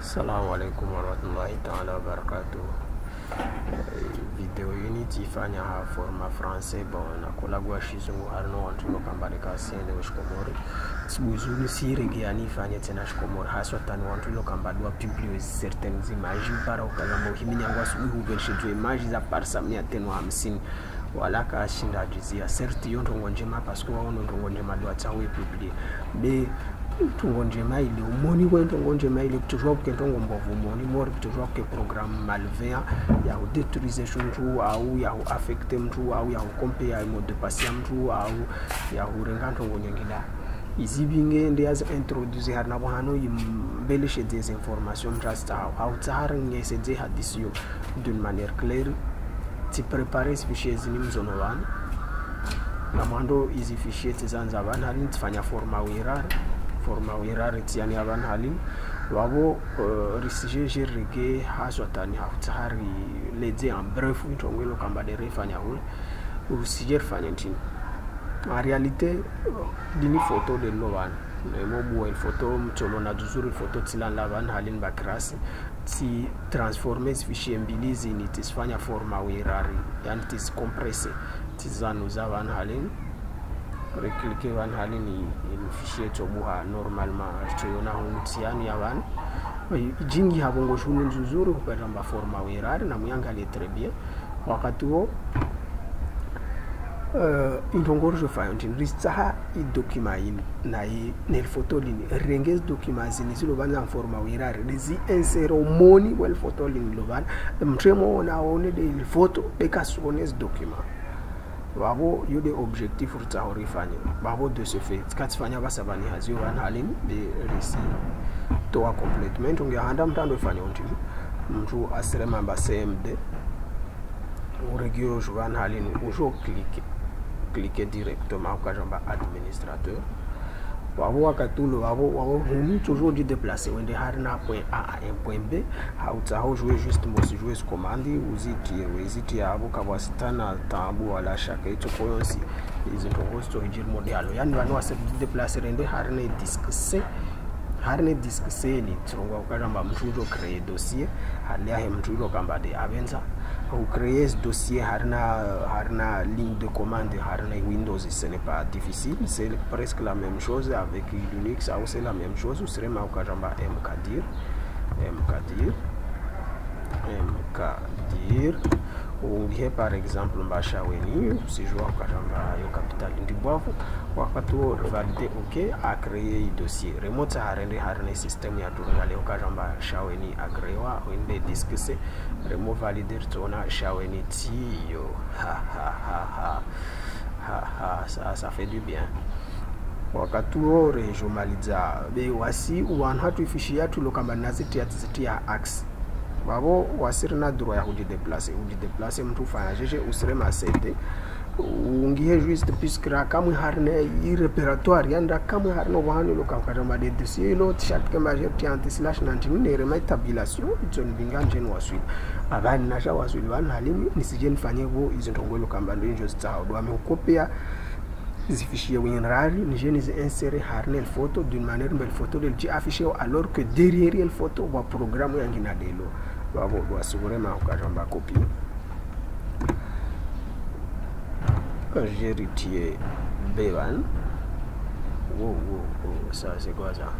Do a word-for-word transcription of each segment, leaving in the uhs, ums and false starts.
Assalamu alaikum warahmatullahi ta'ala wabarakatuh. Video unity fanya ha forma français bon na kolagwa shizungu harno wantuno kambale ka sende washkomori sibuzuni sirege yani fanya tena shkomori haswa tani wantuno kambadwa publier certaines images para ukazambo himinyangwa subu ubenshe jo images za parsa mia tano hamsini wala ka shinda jizia certes yondo ngonjema parce que waono ngonjema do atawe publier be tungonjema ile umoni wendo ngonjema ile kutoshwa kukentongo mbovu umoni mori kutoshwa ke programme malveillant ya détruisation mtu au ya affecter mtu au ya compare ya mode passion mtu au ya urenganto ngonyengila izibinge ndiaza introduce harna bohano yimbeleshe des informations mrasta au tsar ngese de hadisio d'une manière claire ti préparer ce fichier zini mzono wan na mando izi fichier tizanza bana halin tfanya forma wirar forma wirar tiani aban halin wabo uh, risije jirige haswatani haftari lede en bref intongelo kamba de refanya hul usije fanya ntini en réalité dini photo de lovan mo buel photo mtolo na duzuri photo tilan lavan halin bakrasi ti transformer ce fichier mbilizi ni tisfanya forma wirari yani tis compressé tizanu zavan halin recliquer van halin ni fichier tobuha normalement tuyona huntiani yavan jingi habongo shunu nzuzuru kupenda forma wirari na muyangalie très bien wakati huo Uh, intongoro je fais une rista i document na i nel photo lini renges document zini zilo bana forma wirare dizi insero moni wel photo lini lo bana mtremo na one de photo be kasones document babo yode objectif urta horifanya babo de ce fait katifanya basabani hazio wana halini be risi to a complètement unge handa mtando fanya untini mtu asrema ba C M D uregio jovan halini ujo cliquer cliquer directement au kajamba administrateur wabo wakatulo wabo wabo huni toujours du déplacer wende harna point A à un point B hauta ho jouer juste mo si jouer commande uziti uziti abo kabasitana tambu wala shaka ito koyonsi izo ngosto hijir modelo yani wanu wase déplacer rende harna disque C harne disque C ni tronga ukajamba mtujo créer dossier halia he mtujo kamba de avenza ou créer ce dossier harna harna ligne de commande harna Windows ce n'est pas difficile c'est presque la même chose avec Linux ou c'est la même chose ou serait ma ukajamba mkdir mkdir mkdir ou par exemple mbasha weni si joa ukajamba yo capital ndibovu wakati wo valider ok a créer un dossier remote harende harne système ya tunga leo ukajamba shaweni agrewa wende disque C remo valider tona shaweni tio ha ha ha ha ha ha ça ça fait du bien wakati wo rejomaliza be wasi uanha tuifishia tulokamba naziti ya axe babo wasirna droit ya kudi déplacer kudi déplacer mtu fanya jeje usrema cd ungihe juste puisque kamwe harne i réparatoire yanda kamwe harno wahani lokakata made dossier lo t-shirt kama je anti slash nantini ne rema tabulation itson binganje no waswi abani nasha waswi wana halimi nisije nifanye go izo ndongolo kamba ndo njo stao do ame kopia zifishie winrari nije nize insérer harne photo d'une manière belle photo de ji afficher alors que derrière le photo wa programme yangina delo babo do asugurema ukajamba copie. J'ai retiré B un. Wow, wow, wow, ça c'est quoi ça?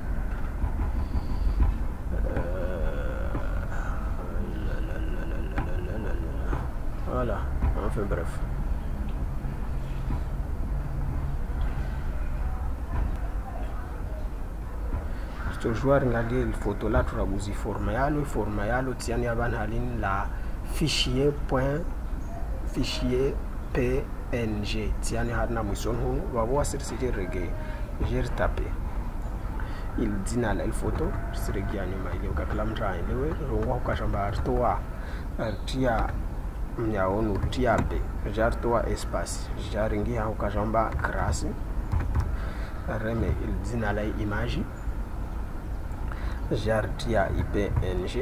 Euh... Voilà, enfin bref. Je joueur regarder le photo là, tu as besoin format yalo, format yalo, tiens yaban halin la fichier point fichier P N G tiani harna muson hu wabo sirsi rege j'ai tapé il dina la photo siregi anyuma ile ukaklam try lewe rongo ukashamba artoa artia mnyaonu tiabe jartoa espace jaringi ha ukashamba grâce reme il dina la image jartia I P N G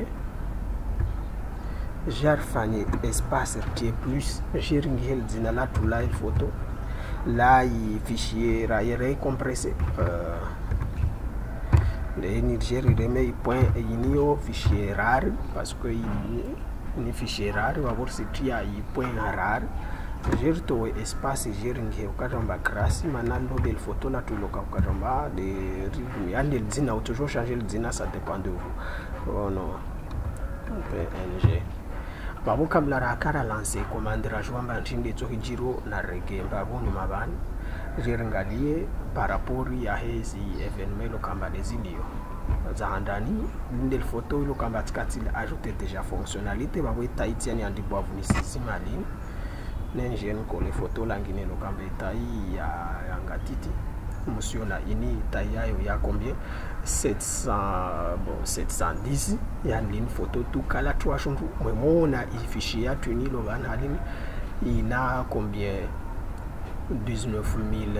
jar fanye espace T plus jiringel dina la tula photo là il fichier ra compressé euh le ni gère remet point inio fichier rare parce que ni fichier rare va voir c'est tu a point rare gère to espace gère nge ukajamba grâce manalo belle photo la tu loka ukajamba de yande dina ou toujours changer le dina ça dépend de vous. Oh non P N G babu kabla rakara lancer commande rajwamba ntinde to hijiro na rege babu ni mabani gère ngalie par rapport ya hizi événement lokamba des ilio za ndani ndel photo lokamba tikati ajouter déjà fonctionnalité babu taitiani andi boavu ni sisima ligne n'engine ko les photos langine lokamba tai ya ngatiti monsieur na ini tai yayo ya combien sept cents bon sept cent dix ya ligne photo tout kala trois chungu mwemona i fichier ya tuni lo ban halini ina combien dix-neuf mille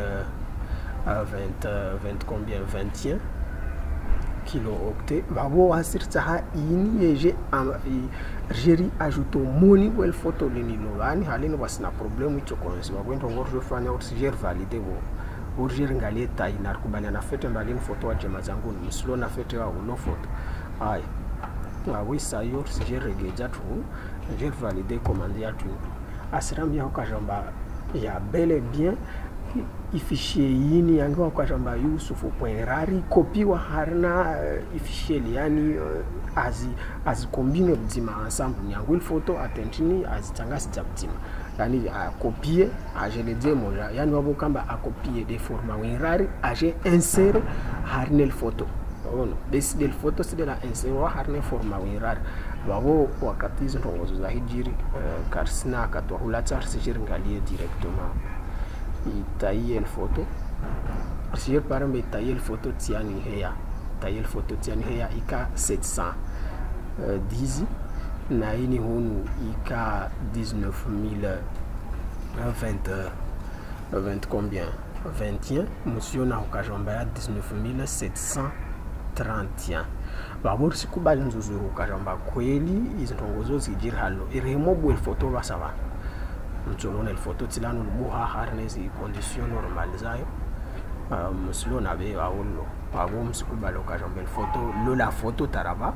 vingt vingt combien vingt et un kilo-octets babo asir taha ini j'ai j'ai ajouté moni wel photo lini lo ban halini wasna problème ito konsi babo ndo ngorjo fanya oxygène validé bo urgir ngalie tai narkubali na fete mbalini photo wa jema zangu mslo na fete wa uno photo ay ah oui ça yo j'ai regardé tout j'ai validé commande ya tout asiram ya ukajamba ya bel et bien i fichier yini yangu ukajamba yusufu point rari copie wa harna i fichier yani azi azi combine bzima ensemble yangu il photo atentini azitanga sitabtima yani a copier a je le dis moja yani wabo kamba a copier des formats rari a je insère harnel photo ono basi del photo c'est de la insère wa harnel format rari wabo wakati hizo ndo za hijiri uh, karsina katwa hulata sijiri ngalie directement itaye el photo sijiri par me itaye el photo tiani heya itaye el photo tiani heya ika sept cent dix na ini hunu ika dix-neuf mille vingt vingt combien vingt et un monsieur na ukajamba ya dix-neuf mille sept cent trente et un babur sikubali nzuzuru ukajamba kweli izintongozo zijiri halo iremo bwe photo basaba mtsolona el photo tilano buha harnesi condition normale zayo monsieur na be awolo babo msikubali ukajamba el photo lo la photo taraba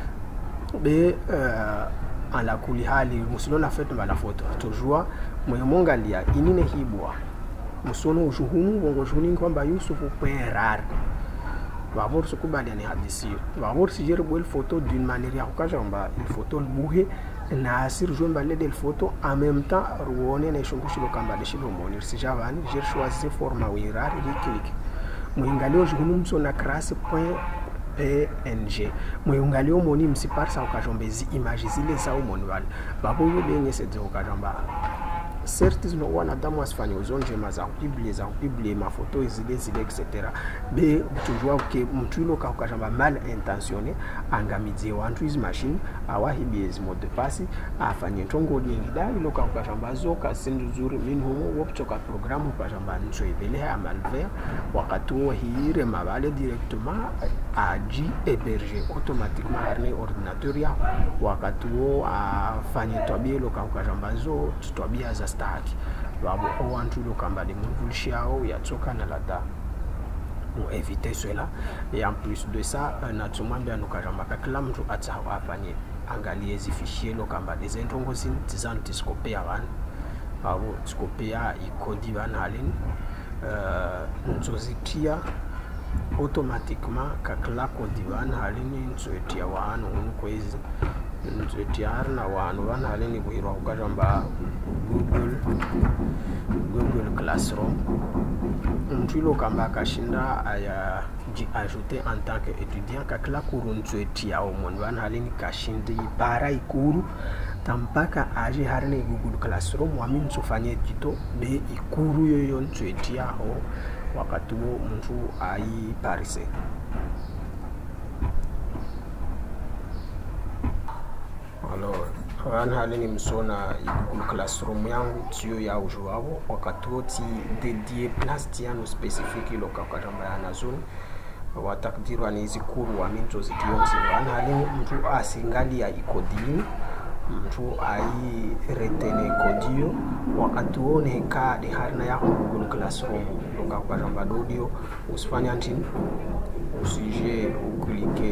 be euh, en la kuli hali musilo na fait ba la photo toujours moyo mongalia inine hibwa musono ujuhumu bongo juni kwamba Yusufu perar babor sukubali ani hadisi babor si jere bol photo d'une manière ya kujamba une photo buhe na asir jomba le del photo en même temps ruone na shungushi lo kamba de shilo monir si javani j'ai choisi format wirar et clic moingalio juhumu msona crasse point P N G muyungalio moni msiparsa ukajombezi image zile za umoni wale babo yule nyese ukajamba certes no wanadamu asifanye uzonje maza publier za publier ma photo zile zile etc be toujours que mtulo ka ukajamba mal intentionné angamizie wantu iz machine awahibiezi mode passe afanye tongo nyingida ilo ka ukajamba zoka sinduzuri minhumo wopchoka programu ukajamba ncho ibele ya malware wakati wo hire mabale directement aji héberger automatiquement harne ordinateur ya wakati wo afanye tobie lo ka ukajamba zo tobia za start babo owantu lo kamba de mvulshao ya tsoka na lada pour éviter cela et en plus de ça natumambia nukajamba kila mtu atsawa afanye angalie zi fichier lo kamba des entongozi tizantiscopia wan babo scopia ikodi wan halin euh nzozitia automatiquement kakla kodi wan halin nzozitia wan unkwezi nzozitia na wan wan halin kuhirwa kujamba Google Google Classroom mtulo kamba kashinda aya ji ajouter en tant que étudiant kakla kurunzwetia au monwan halini kashindi para ikuru tampaka aje harine Google Classroom wami msufanye kito be ikuru yoyo nzwetia ho wakati wo mtu ai parise alors wana halini msona Google Classroom yangu tiyo ya ujuwabo wakati woti dedie place tiano specifique lo kakajamba ya nazuni watakdirwa ni zikuru wa minto zitiyonzi wana halini mtu asingali ya ikodini mtu ai retene kodio wakati wone ka de harina ya Google Classroom lo kakajamba dodio usifanya ntini au sujet ou cliquer